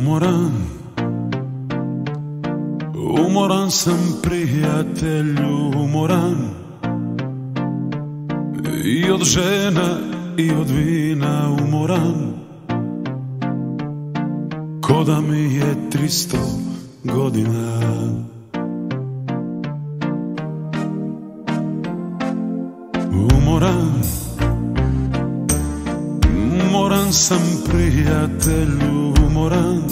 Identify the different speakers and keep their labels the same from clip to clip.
Speaker 1: Umoran sam, prijatelju, umoran i od žena i od vina umoran, ko da mi je 300 godina. Umoran sam, prijatelju, umoran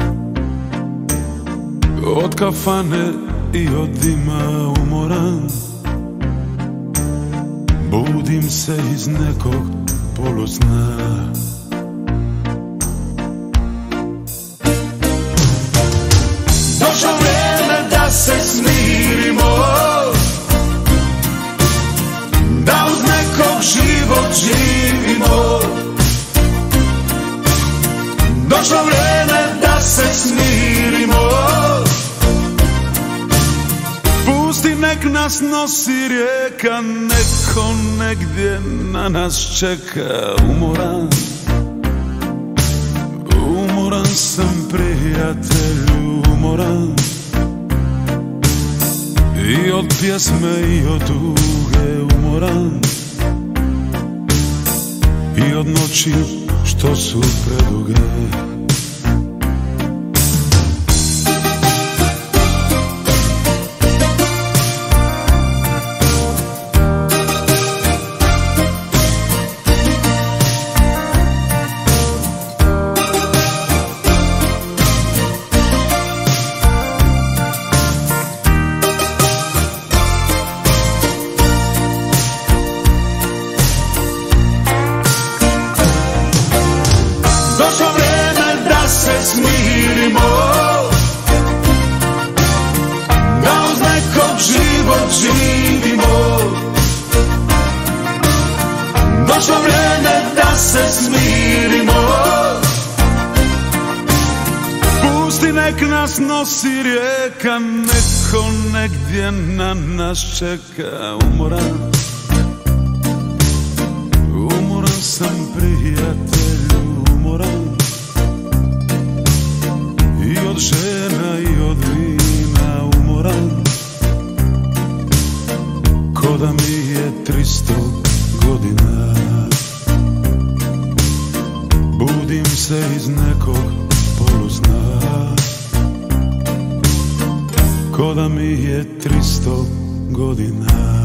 Speaker 1: od kafane i od dima umoran, budim se iz nekog polusna. Došlo vrijeme da se smirimo, da uz nekog život živimo. Došlo vrijeme da se smirimo, pusti nek nas nosi rijeka, neko negdje na nas čeka. Umoran sam, prijatelju, umoran i od pjesme i od tuge umoran, i od noći što su preduge. Došlo vrijeme da se smirimo, da uz nekog život živimo. Došlo vrijeme da se smirimo, pusti nek nas nosi rijeka, neko negdje na nas čeka. Umoran sam, prijatelju, umoran i od žena i od vina umoran, ko da mi je 300 godina. Budim se iz nekog polusna, ko da mi je 300 godina.